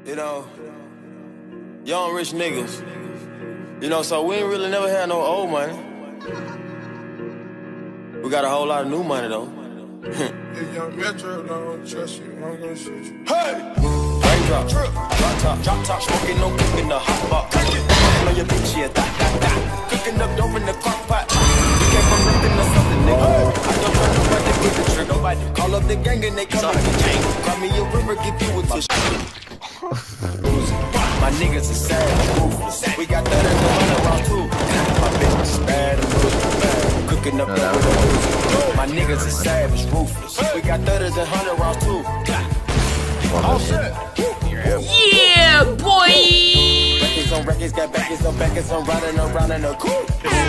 You know, young rich niggas. You know, so we ain't really never had no old money. We got a whole lot of new money though. If young Metro don't trust you, I'm gonna shoot you. Hey! Raindrop, drop top, smoking, no cooking the hot box. Fucking on your bitch, yeah, da. Cooking up dope in the crock pot. You came from nothing to something, nigga. I don't try nobody with the trick. Nobody call up the gang and they come to the gang. Call me a river, give you a tissue. My niggas is sad, ruthless. We got that in the 100 round too. My bitch is bad and ruthless. Cooking up dope with the booze. My niggas is savage, ruthless. We got 30s and 100 rounds too. Oh shit! Yeah, boy! Records on records, got backers on backers, I'm riding around in a coupe.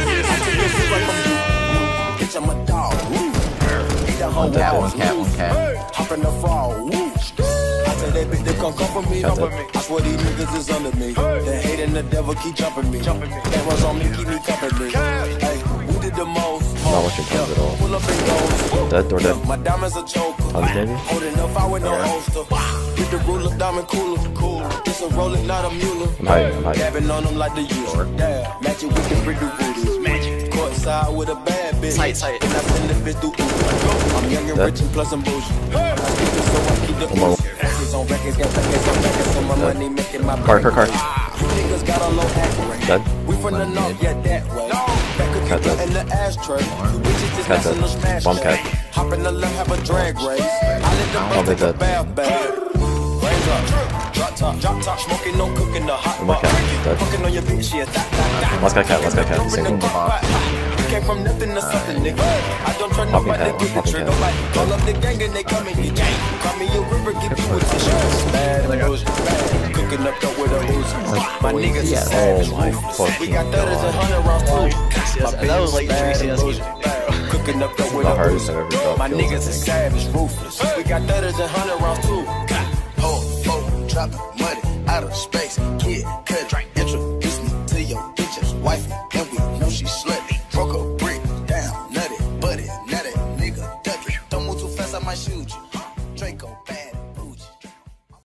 Bitch, I'm a dog. Eat the whole One cat. Hop in the fall. I tell that bitch to come for me. I swear these niggas is under me. The hate and the devil keep jumping me. That was on me, keep me company. Hey, who did the most? Not watching guns at all. Pull up and goes. Dead or dead? My diamonds a choker. Maybe? Holding up, I with no holster. Get the ruler, diamond cooler. It's a rolling, not a mule. I'm hiding. Dabbing on them like the usual. Match it with the pretty voodoo. Magic. Courtside with a bad bitch. Tight. And I send the bitch through Uber. I'm young and rich and plus I'm bougie. I keep it so I keep the records on records, got records on records, so my money making my Car. niggas got a low accurate. Dead? We from the north, yeah, that way. Back of Cat dead. in the ashtray. Bitches just Cat dead. national smash. Bomb cat. Hop in the left, have a drag race. I let them Bomb take a dead. bath. Raindrop, drop top, smoking, no cooking the hot box. Dead. Fucking on your bitch, yeah, Let's go cat. Single. Came from nothing to something, nigga. I don't try nobody, get the trick. Call up the gang and they come and get gang. Call me a river, give you a tissue. Bad and bad. Cooking up dope with a Uzi. My niggas is savage, ruthless. We got 30s and 100 rounds too. My bitch is bad and bougie. Cooking up dope with a Uzi. My niggas is savage, ruthless. We got 30s and 100 rounds too. Drop the money out of space. Kid, cut, introduce me to your bitch's wife.